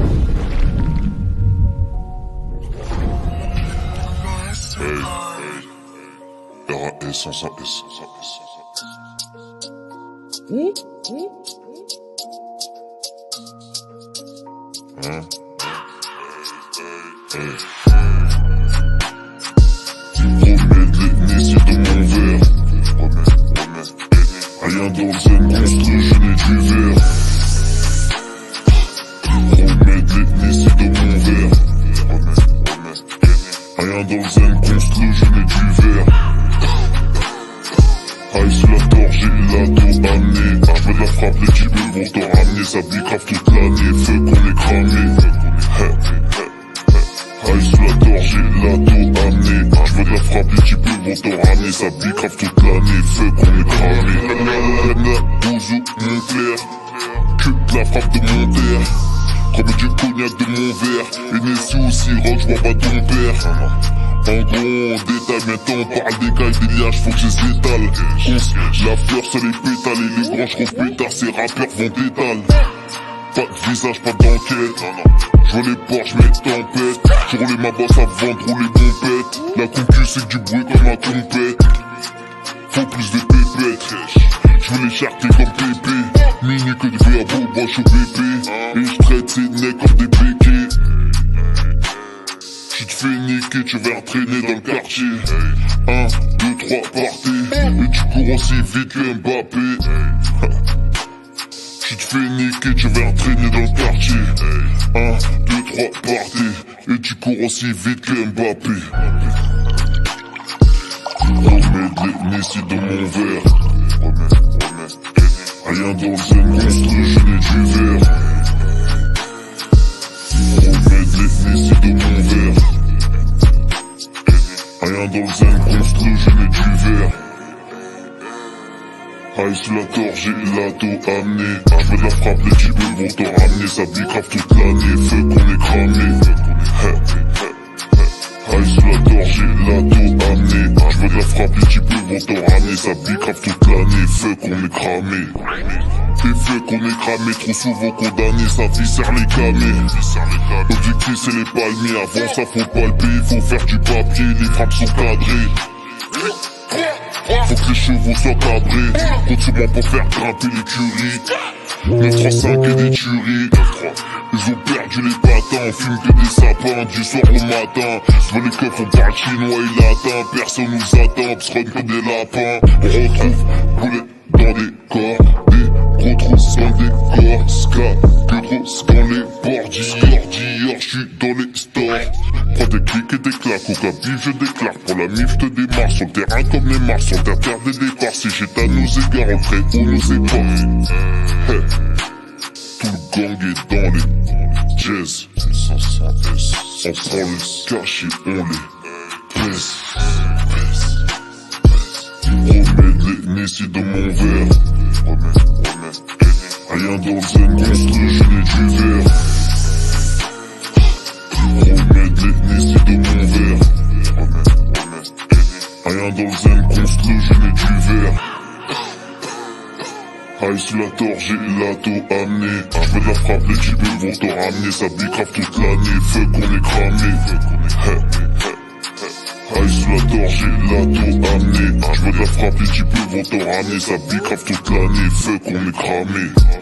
RAS sans S. Remets de l'Hennessy dans mon verre. Rien dans le zen monstre, je n'ai du verre. Remets de l'Hennessy dans mon verre. Rien dans le zen monstre, je n'ai du verre. Aïe sur la torche, j'ai la dos amené. J'veux de la frappe, les types vont t'en ramener. Ça bicrave toute l'année, feu qu'on est cramé. Aïe sur la torche, j'ai la dos amené. J'veux de la frappe, les types vont t'en ramener. Ça bicrave toute l'année, feu qu'on est cramé. Bouzou, mon clair, que de la frappe de mon terre. Comme du cognac de mon verre. Hennessy ou Siroc, j'vois pas ton père. En gros, on détaille, maintenant on parle des cailles, des liages, faut que je les étale. La fleur sur les pétales et les branches gros pétards, ces rappeurs vont d'étale. Pas de visage, pas d'enquête. J'vois les Porsche, mais tempête. J'ai roulé ma bosse avant de rouler pompette. La concu c'est que du bruit comme ma compète. Faut plus de pépettes. J'veux les charter comme pépé. Mini que de à beau, broche au BP. Et j'traite ces necks comme des béquets. Tu te fais niquer, tu vas entraîner dans le quartier. 1, 2, 3, partez. Et tu cours aussi vite que Mbappé. Tu te fais niquer, tu vas entraîner dans le quartier. 1, 2, 3, partez. Et tu cours aussi vite que Mbappé. Remets de l'Hennessy dans mon verre. Rien dans le zen monstre, je n'ai du verre. Remets de l'Hennessy dans mon verre. Rien dans le zen monstre, je n'ai du verre. Aïe sur la torche, j'ai la dos amené. J'veux de la frappe, les types vont t'en ramener. Ça bicrave toute l'année, feu qu'on est cramé. Aïe sur la torche, j'ai la dos amené. J'veux de la frappe, les types vont t'en ramener. Ça bicrave toute l'année, feu qu'on est cramé. Et feu qu'on est cramé, trop souvent condamné. Ça viscère les camés. L'objectif c'est les palmiers, avant ça faut palper. Faut faire du papier, les frappes sont cadrées. Faut que les chevaux soient cabrés. Compte sur moi pour faire grimper l'écurie. 9-3-5 et des tueries. Ils ont perdu les patins, on fume que des sapins du soir au matin. Sur les keufs on parle chinois et latin. Personne nous attend, psron que des lapins. On retrouve boulet dans des corps. Des gros trous dans des corps. Ska, que trop dans les bords. D'hier, j'suis dans les stores. Prends des clics et des claques, au capif je déclare. Pour la mif te démarre sur le terrain comme les marches. Sur terre des départs, si j'étais à nos égards, on ferait où nos époques. Tout le gang est dans les jazz. On prend le cash et on les baisse. Remets de l'Hennessy dans mon verre. Rien dans le zen monstre, je n'ai du verre. Remets de l'Hennessy dans mon verre. Rien dans le zen monstre, je n'ai du verre. Aïe sur la torche, j'ai la dos amené. J'veux de la frappe, les types vont t'en ramener. Ça bicrave toute l'année, feu qu'on est cramé. Aïe sur la torche, j'ai la dos amené. J'veux de la frappe, les types vont t'en ramener. Ça bicrave toute l'année, feu qu'on est cramé.